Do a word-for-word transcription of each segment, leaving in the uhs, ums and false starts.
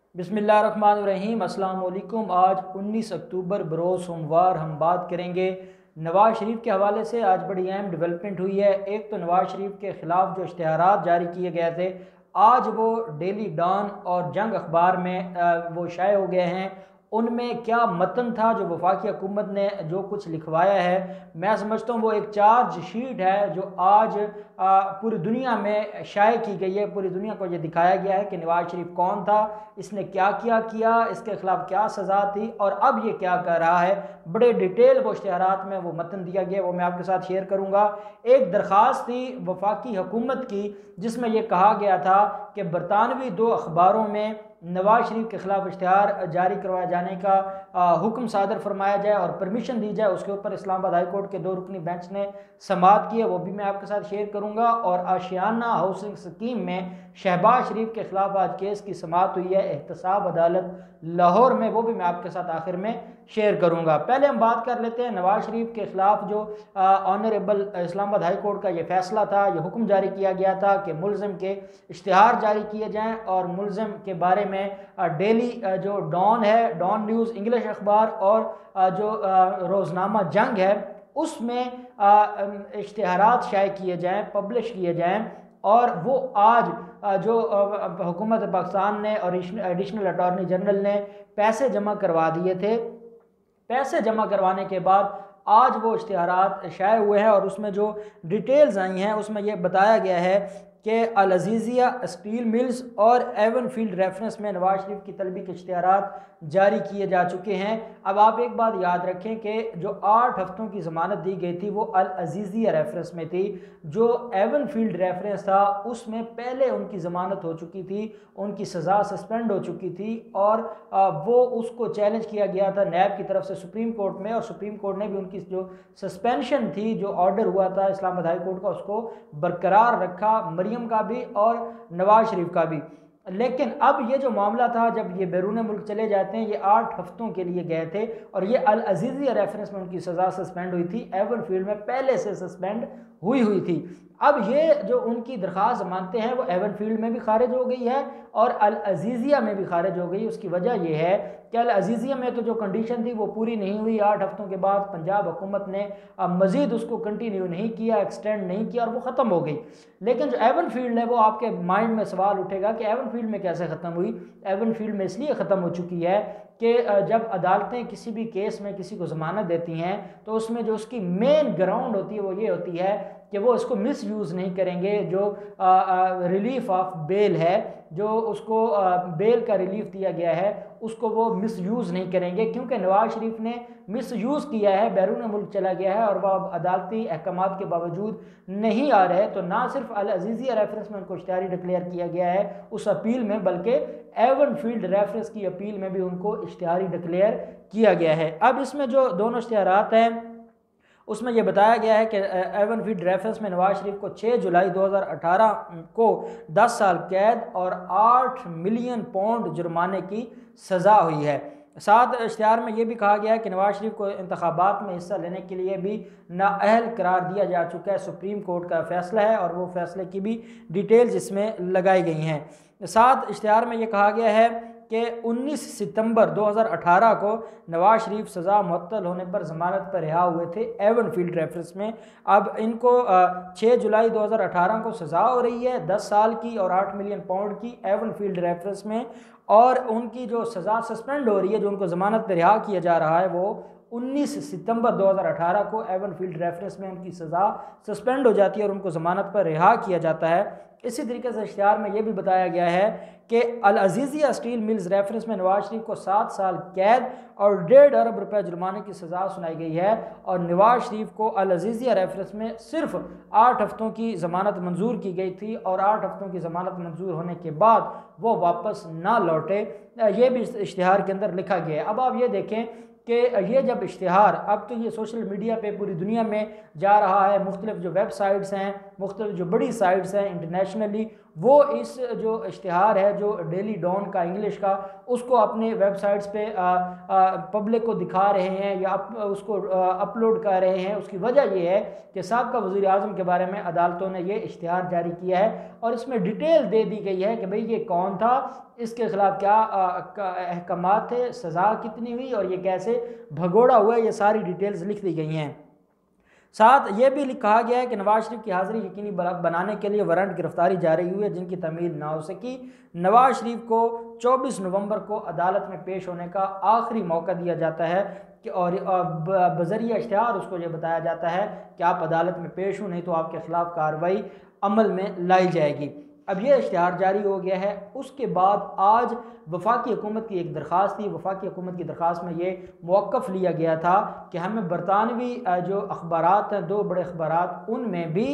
बिस्मिल्लाहिर्रहमानिर्रहीम। अस्सलाम वालेकुम। आज उन्नीस अक्टूबर बरोज़ सोमवार हम बात करेंगे नवाज़ शरीफ के हवाले से। आज बड़ी अहम डेवलपमेंट हुई है। एक तो नवाज़ शरीफ के ख़िलाफ़ जो इश्तिहारात जारी किए गए थे, आज वो डेली डॉन और जंग अखबार में वो शाये हो गए हैं। उनमें क्या मतन था जो वफाकी हुकूमत ने जो कुछ लिखवाया है, मैं समझता हूँ वो एक चार्ज शीट है जो आज पूरी दुनिया में शाये की गई है। पूरी दुनिया को ये दिखाया गया है कि नवाज़ शरीफ कौन था, इसने क्या क्या किया, इसके खिलाफ क्या सज़ा थी और अब ये क्या कर रहा है। बड़े डिटेल वो इश्तिहारात में वो मतन दिया गया, वो मैं आपके साथ शेयर करूँगा। एक दरख्वास्त थी वफाकी हुकूमत की जिसमें यह कहा गया था कि बरतानवी दो अखबारों में नवाज़ शरीफ के ख़िलाफ़ इश्तिहार जारी करवाए जाने का हुक्म सादर फरमाया जाए और परमिशन दी जाए। उसके ऊपर इस्लामाबाद हाई कोर्ट के दो रुकनी बेंच ने समाअत की है, वो भी मैं आपके साथ शेयर करूंगा। और आशियाना हाउसिंग स्कीम में शहबाज शरीफ के ख़िलाफ़ आज केस की समाअत हुई है एहतसाब अदालत लाहौर में, वो भी मैं आपके साथ आखिर में शेयर करूंगा। पहले हम बात कर लेते हैं नवाज़ शरीफ के ख़िलाफ़ जो ऑनरेबल इस्लामाबाद हाई कोर्ट का ये फैसला था, ये हुक्म जारी किया गया था कि मुलज़िम के इश्तिहार जारी किए जाएँ और मुलज़िम के बारे में डेली जो डॉन है, डॉन न्यूज़ इंग्लिश अखबार और जो रोज़नामा जंग है उसमें इश्तिहारात शाये किए जाएँ, पब्लिश किए जाएँ। और वो आज जो हुकूमत पाकिस्तान ने और एडिशनल अटॉर्नी जनरल ने पैसे जमा करवा दिए थे, पैसे जमा करवाने के बाद आज वो इश्तिहारात शाये हुए हैं और उसमें जो डिटेल्स आई हैं उसमें यह बताया गया है कि अल अज़ीज़िया स्टील मिल्स और एवन फील्ड रेफरेंस में नवाज़ शरीफ की तलबी के इश्तिहारात जारी किए जा चुके हैं। अब आप एक बात याद रखें कि जो आठ हफ्तों की ज़मानत दी गई थी वो अल अज़ीज़िया रेफरेंस में थी। जो एवन फील्ड रेफरेंस था उसमें पहले उनकी ज़मानत हो चुकी थी, उनकी सज़ा सस्पेंड हो चुकी थी और वो उसको चैलेंज किया गया था नैब की तरफ से सुप्रीम कोर्ट में, और सुप्रीम कोर्ट ने भी उनकी जो सस्पेंशन थी, जो ऑर्डर हुआ था इस्लामाबाद हाई कोर्ट का, उसको बरकरार रखा, मरियम का भी और नवाज़ शरीफ का भी। लेकिन अब ये जो मामला था, जब ये बैरून मुल्क चले जाते हैं, ये आठ हफ्तों के लिए गए थे और ये अल अज़ीज़िया रेफरेंस में उनकी सज़ा सस्पेंड हुई थी, एवन फील्ड में पहले से सस्पेंड हुई हुई थी। अब ये जो उनकी दरख्वास्त मानते हैं वो एवन फील्ड में भी खारिज हो गई है और अल अज़ीज़िया में भी खारिज हो गई। उसकी वजह यह है कि अल अज़ीज़िया में तो जो कंडीशन थी वो पूरी नहीं हुई। आठ हफ्तों के बाद पंजाब हुकूमत ने मज़ीद उसको कंटिन्यू नहीं किया, एक्सटेंड नहीं किया और वो ख़त्म हो गई। लेकिन जो एवन फील्ड है वो आपके माइंड में सवाल उठेगा कि एवन फील्ड में कैसे ख़त्म हुई। एवन फील्ड में इसलिए ख़त्म हो चुकी है कि जब अदालतें किसी भी केस में किसी को ज़मानत देती हैं तो उसमें जो उसकी मेन ग्राउंड होती है वो ये होती है कि वो इसको मिस यूज़ नहीं करेंगे। जो रिलीफ ऑफ बेल है, जो उसको आ, बेल का रिलीफ दिया गया है, उसको वो मिस यूज़ नहीं करेंगे। क्योंकि नवाज़ शरीफ ने मिस यूज़ किया है, बैरून मुल्क चला गया है और वह अदालती अहकामात के बावजूद नहीं आ रहे, तो ना सिर्फ अल अज़ीज़िया रेफरेंस में उनको इश्तिहारी डिक्लेयर किया गया है उस अपील में, बल्कि एवन फील्ड रेफरेंस की अपील में भी उनको इश्तिहारी डिक्लेयर किया गया है। अब इसमें जो दोनों इश्तिहारात हैं उसमें यह बताया गया है कि एवन फील्ड रेफरेंस में नवाज़ शरीफ को छः जुलाई दो हज़ार अठारह को दस साल कैद और आठ मिलियन पाउंड जुर्माने की सज़ा हुई है। साथ इश्तिहार में यह भी कहा गया है कि नवाज़ शरीफ को इंतखाबात में हिस्सा लेने के लिए भी नाअहल करार दिया जा चुका है। सुप्रीम कोर्ट का फैसला है और वो फैसले की भी डिटेल्स इसमें लगाई गई हैं। साथ इश्तिहार में यह कहा गया है कि उन्नीस सितंबर दो हज़ार अठारह को नवाज़ शरीफ सज़ा मुअत्तल होने पर ज़मानत पर रिहा हुए थे एवन फील्ड रेफरेंस में। अब इनको छः जुलाई दो हज़ार अठारह को सज़ा हो रही है दस साल की और आठ मिलियन पाउंड की एवन फील्ड रेफरेंस में, और उनकी जो सज़ा सस्पेंड हो रही है, जो उनको ज़मानत पर रिहा किया जा रहा है, वो उन्नीस सितंबर दो हज़ार अठारह को एवन फील्ड रेफरेंस में उनकी सज़ा सस्पेंड हो जाती है और उनको ज़मानत पर रिहा किया जाता है। इसी तरीके से इश्तिहार में यह भी बताया गया है कि Al Azizia steel mills reference में नवाज़ शरीफ को सात साल कैद और डेढ़ अरब रुपए जुर्माने की सज़ा सुनाई गई है और नवाज़ शरीफ को अल अज़ीज़िया रेफरेंस में सिर्फ आठ हफ्तों की ज़मानत मंजूर की गई थी और आठ हफ्तों की ज़मानत मंजूर होने के बाद वो वापस ना लौटे, ये भी इश्तिहार के अंदर लिखा गया है। अब आप ये देखें कि ये जब इश्तिहार, अब तो ये सोशल मीडिया पे पूरी दुनिया में जा रहा है, मुख्तलिफ जो वेबसाइट्स हैं, मुख्तलिफ जो बड़ी साइट्स हैं इंटरनेशनली, वो इस जो इश्तिहार है जो डेली डॉन का इंग्लिश का, उसको अपने वेबसाइट्स पे पब्लिक को दिखा रहे हैं या अप, उसको अपलोड कर रहे हैं। उसकी वजह यह है कि साबका वज़ीर आज़म के बारे में अदालतों ने ये इश्तिहार जारी किया है और इसमें डिटेल दे दी गई है कि भाई ये कौन था, इसके ख़िलाफ़ क्या अहकामात थे, सज़ा कितनी हुई और ये कैसे भगोड़ा हुआ है, ये सारी डिटेल्स लिख दी गई हैं। साथ ये भी कहा गया है कि नवाज शरीफ की हाज़िरी यकीनी बनाने के लिए वारंट गिरफ्तारी जारी हुई है जिनकी तमील ना हो सकी। नवाज शरीफ को चौबीस नवंबर को अदालत में पेश होने का आखिरी मौका दिया जाता है कि और बज़रिया इश्तिहार उसको ये बताया जाता है कि आप अदालत में पेश हो, नहीं तो आपके ख़िलाफ़ कार्रवाई अमल में लाई जाएगी। अब ये इश्तिहार जारी हो गया है। उसके बाद आज वफाकी हुकूमत की एक दरख्वास्त थी। वफाकी हुकूमत की दरख्वास्त में ये मौक़िफ़ लिया गया था कि हमें बरतानवी जो अखबारात हैं, दो बड़े अखबारात, उनमें भी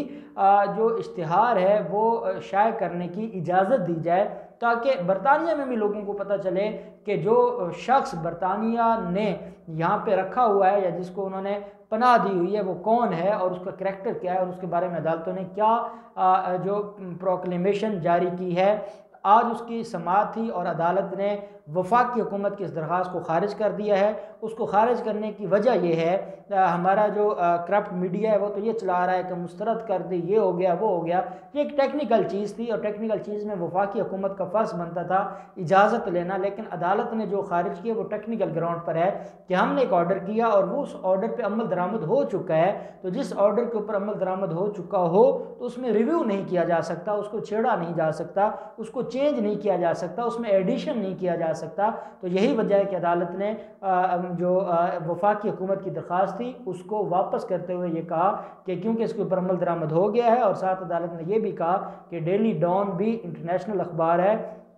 जो इश्तिहार है वो शाये करने की इजाज़त दी जाए ताकि बरतानिया में भी लोगों को पता चले कि जो शख्स बरतानिया ने यहाँ पे रखा हुआ है या जिसको उन्होंने पनाह दी हुई है वो कौन है और उसका करैक्टर क्या है और उसके बारे में अदालतों ने क्या जो प्रोक्लेमेशन जारी की है। आज उसकी समाअत थी और अदालत ने वफाकी हुकूमत की इस दरख्वास्त को खारिज कर दिया है। उसको खारिज करने की वजह यह है, हमारा जो करप्ट मीडिया है वो तो ये चला रहा है कि मुस्तरद कर दी, ये हो गया वो हो गया। ये एक टेक्निकल चीज़ थी और टेक्निकल चीज़ में वफाकी हुकूमत का फ़र्ज़ बनता था इजाज़त लेना, लेकिन अदालत ने जो खारिज किया वो टेक्निकल ग्राउंड पर है कि हमने एक ऑर्डर किया और वो उस ऑर्डर पर अमल दरामद हो चुका है। तो जिस ऑर्डर के ऊपर अमल दरामद हो चुका हो तो उसमें रिव्यू नहीं किया जा सकता, उसको छेड़ा नहीं जा सकता, उसको चेंज नहीं किया जा सकता, उसमें एडिशन नहीं किया जा सकता। तो यही वजह है कि अदालत ने जो वफाकी हुकूमत की दरख्वास्त थी उसको वापस करते हुए ये कहा कि क्योंकि इसके ऊपर अमल दरामद हो गया है, और साथ अदालत ने यह भी कहा कि डेली डॉन भी इंटरनेशनल अखबार है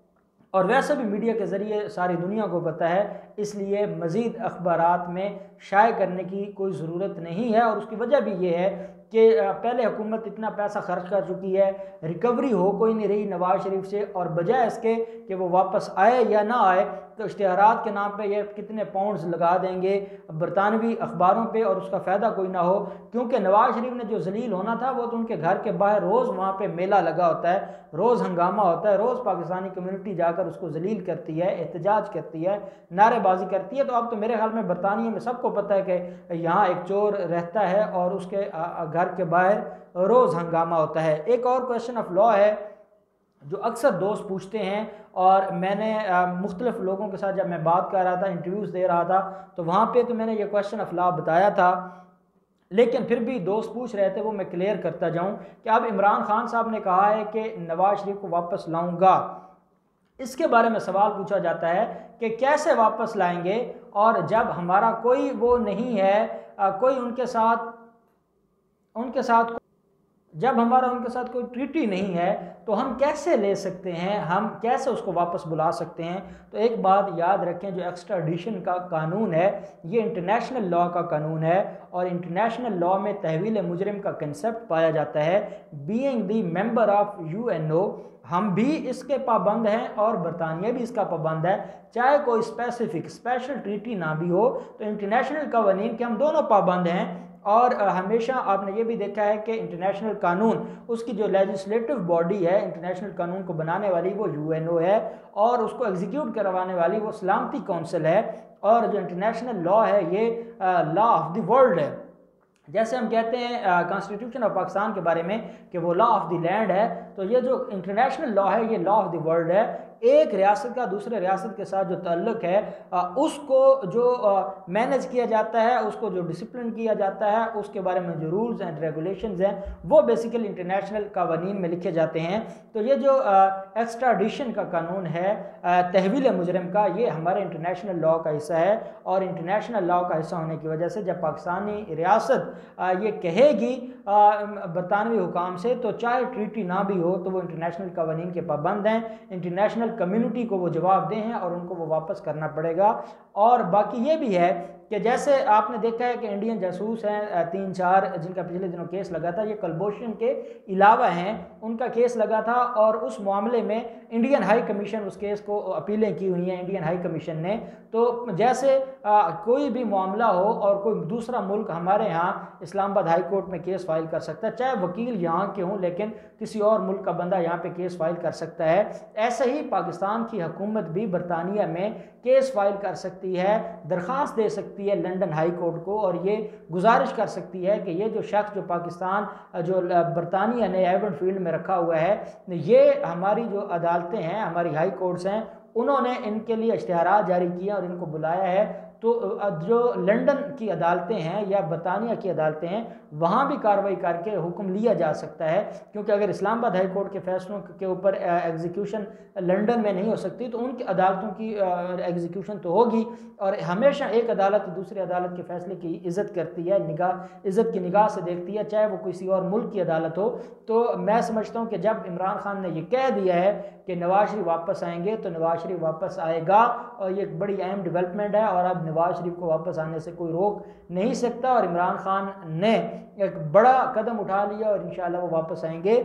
और वैसे भी मीडिया के ज़रिए सारी दुनिया को पता है, इसलिए मज़ीद अखबारात में शाये करने की कोई ज़रूरत नहीं है। और उसकी वजह भी ये है कि पहले हुकूमत इतना पैसा खर्च कर चुकी है, रिकवरी हो कोई नहीं रही नवाज शरीफ से, और बजाय इसके कि वो वापस आए या ना आए तो इश्तिहारात के नाम पे ये कितने पाउंड्स लगा देंगे बरतानवी अखबारों पे और उसका फ़ायदा कोई ना हो। क्योंकि नवाज शरीफ ने जो जलील होना था वो तो उनके घर के बाहर रोज़ वहाँ पे मेला लगा होता है, रोज़ हंगामा होता है, रोज़ पाकिस्तानी कम्युनिटी जाकर उसको जलील करती है, एहतजाज करती है, नारेबाजी करती है। तो अब तो मेरे ख्याल में बरतानिया में सबको पता है कि यहाँ एक चोर रहता है और उसके घर के बाहर रोज़ हंगामा होता है। एक और क्वेश्चन ऑफ लॉ है जो अक्सर दोस्त पूछते हैं, और मैंने मुख्तलिफ लोगों के साथ जब मैं बात कर रहा था, इंटरव्यूज़ दे रहा था, तो वहाँ पे तो मैंने ये क्वेश्चन ऑफ लॉ बताया था, लेकिन फिर भी दोस्त पूछ रहे थे, वो मैं क्लियर करता जाऊँ कि अब इमरान खान साहब ने कहा है कि नवाज शरीफ को वापस लाऊंगा। इसके बारे में सवाल पूछा जाता है कि कैसे वापस लाएंगे, और जब हमारा कोई वो नहीं है, कोई उनके साथ उनके साथ जब हमारा उनके साथ कोई ट्रीटी नहीं है तो हम कैसे ले सकते हैं, हम कैसे उसको वापस बुला सकते हैं। तो एक बात याद रखें, जो एक्स्ट्राडिशन का कानून है ये इंटरनेशनल लॉ का कानून है, और इंटरनेशनल लॉ में तहवील मुजरिम का कंसेप्ट पाया जाता है। Being the member of U N O, हम भी इसके पाबंद हैं और बरतानिया भी इसका पाबंद है। चाहे कोई स्पेसिफिक स्पेशल ट्रीटी ना भी हो तो इंटरनेशनल कवानीन के हम दोनों पाबंद हैं। और हमेशा आपने ये भी देखा है कि इंटरनेशनल कानून, उसकी जो लेजिस्लेटिव बॉडी है इंटरनेशनल कानून को बनाने वाली वो यू एन ओ है, और उसको एग्जीक्यूट करवाने वाली वो सलामती कौंसिल है। और जो इंटरनेशनल लॉ है ये लॉ ऑफ द वर्ल्ड है। जैसे हम कहते हैं कॉन्स्टिट्यूशन ऑफ पाकिस्तान के बारे में कि वो लॉ ऑफ द लैंड है, तो ये जो इंटरनेशनल लॉ है ये लॉ ऑफ द वर्ल्ड है। एक रियासत का दूसरे रियासत के साथ जो ताल्लुक़ है आ, उसको जो मैनेज किया जाता है, उसको जो डिसिप्लिन किया जाता है, उसके बारे में जो रूल्स एंड रेगुलेशंस हैं वो बेसिकली इंटरनेशनल कानून में लिखे जाते हैं। तो ये जो एक्स्ट्राडिशन का कानून है तहवील मुजरिम का, ये हमारे इंटरनेशनल लॉ का हिस्सा है, और इंटरनेशनल लॉ का हिस्सा होने की वजह से जब पाकिस्तानी रियासत आ, ये कहेगी बरतानवी हुकाम से, तो चाहे ट्रीटी ना भी हो तो वो इंटरनेशनल कानून के पाबंद हैं। इंटरनेशनल कम्युनिटी को वो जवाब दें हैं और उनको वो वापस करना पड़ेगा। और बाकी ये भी है कि जैसे आपने देखा है कि इंडियन जासूस हैं तीन चार जिनका पिछले दिनों केस लगा था, ये कलभूषण के अलावा हैं, उनका केस लगा था और उस मामले में इंडियन हाई कमीशन उस केस को अपीलें की हुई हैं इंडियन हाई कमीशन ने। तो जैसे आ, कोई भी मामला हो और कोई दूसरा मुल्क हमारे यहाँ इस्लामाबाद हाई कोर्ट में केस फाइल कर सकता है, चाहे वकील यहाँ के हों लेकिन किसी और मुल्क का बंदा यहाँ पे केस फाइल कर सकता है। ऐसे ही पाकिस्तान की हुकूमत भी बरतानिया में केस फाइल कर सकती है, दरख्वास्त दे सकती है लंदन हाई कोर्ट को और ये गुजारिश कर सकती है कि ये जो शख्स जो पाकिस्तान जो बरतानिया ने एवन फील्ड में रखा हुआ है, ये हमारी जो अदालतें हैं, हमारी हाई कोर्ट्स हैं, उन्होंने इनके लिए इश्तिहारात जारी किए और इनको बुलाया है। तो जो लंदन की अदालतें हैं या बरतानिया की अदालतें हैं, वहाँ भी कार्रवाई करके हुक्म लिया जा सकता है, क्योंकि अगर इस्लामाबाद हाई कोर्ट के फैसलों के ऊपर एग्जीक्यूशन लंदन में नहीं हो सकती तो उनकी अदालतों की एग्जीक्यूशन तो होगी। और हमेशा एक अदालत दूसरी अदालत के फैसले की इज़्ज़त करती है, निगाह इज़्ज़त की निगाह से देखती है, चाहे वो किसी और मुल्क की अदालत हो। तो मैं समझता हूँ कि जब इमरान खान ने ये कह दिया है कि नवाज शरीफ वापस आएंगे तो नवाज शरीफ वापस आएगा और ये एक बड़ी अहम डेवलपमेंट है और अब नवाज शरीफ को वापस आने से कोई रोक नहीं सकता और इमरान खान ने एक बड़ा कदम उठा लिया और इंशाल्लाह वो वापस आएंगे।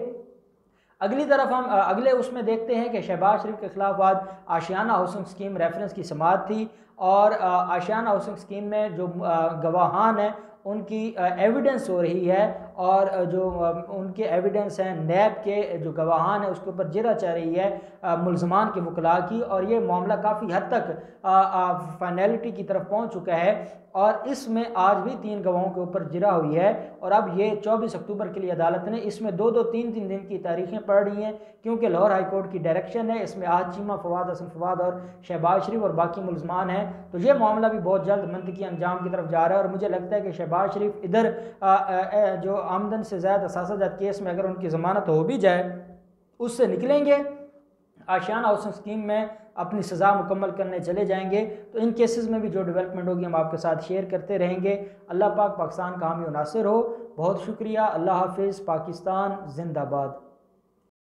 अगली तरफ हम अगले उसमें देखते हैं कि शहबाज शरीफ के खिलाफ आज आशियाना हाउसिंग स्कीम रेफरेंस की समाअत थी और आशियाना हाउसिंग स्कीम में जो गवाहान हैं उनकी एविडेंस हो रही है और जो उनके एविडेंस हैं नैब के जो गवाहान हैं उसके ऊपर जिरा चल रही है मुल्ज़मान के वकला की और ये मामला काफ़ी हद तक फाइनलिटी की तरफ पहुंच चुका है और इसमें आज भी तीन गवाहों के ऊपर जिरा हुई है और अब ये चौबीस अक्टूबर के लिए अदालत ने इसमें दो दो तीन तीन दिन की तारीखें पढ़ रही हैं, क्योंकि लाहौर हाई कोर्ट की डायरेक्शन है। इसमें आज चीमा फवाद हसन फवाद और शहबाज शरीफ और बाकी मुल्ज़मान हैं, तो ये मामला भी बहुत जल्द मंतकी अंजाम की तरफ जा रहा है और मुझे लगता है कि शहबाज शरीफ इधर जो आमदन से ज़्यादा असासाजात केस में अगर उनकी ज़मानत हो भी जाए उससे निकलेंगे, आशियाना हाउसिंग स्कीम में अपनी सज़ा मुकम्मल करने चले जाएंगे। तो इन केसेस में भी जो डेवलपमेंट होगी हम आपके साथ शेयर करते रहेंगे। अल्लाह पाक पाकिस्तान का हामी नासिर हो। बहुत शुक्रिया। अल्लाह हाफिज़। पाकिस्तान जिंदाबाद।